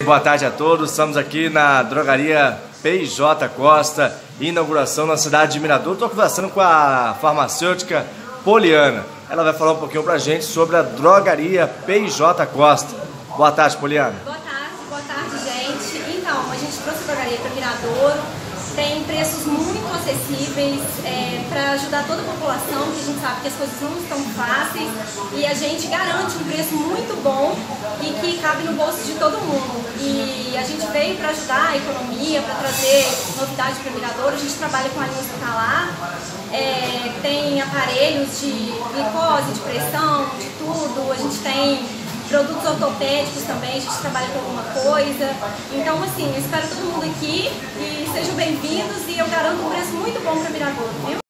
Boa tarde a todos, estamos aqui na drogaria PJ Costa, inauguração na cidade de Mirador. Estou conversando com a farmacêutica Poliana. Ela vai falar um pouquinho pra gente sobre a drogaria PJ Costa. Boa tarde, Poliana. Boa tarde, gente. Então, a gente trouxe a drogaria para Mirador, tem preços muito acessíveis para ajudar toda a população, que a gente sabe que as coisas não estão fáceis, e a gente garante um preço muito bom e que cabe no bolso de todo mundo. E a gente veio para ajudar a economia, para trazer novidade para Mirador. A gente trabalha com a linha hospitalar, tem aparelhos de glicose, de pressão, de tudo. A gente tem produtos ortopédicos também, a gente trabalha com alguma coisa. Então, assim, eu espero todo mundo aqui e sejam bem-vindos, e eu garanto um preço muito bom para Mirador, viu?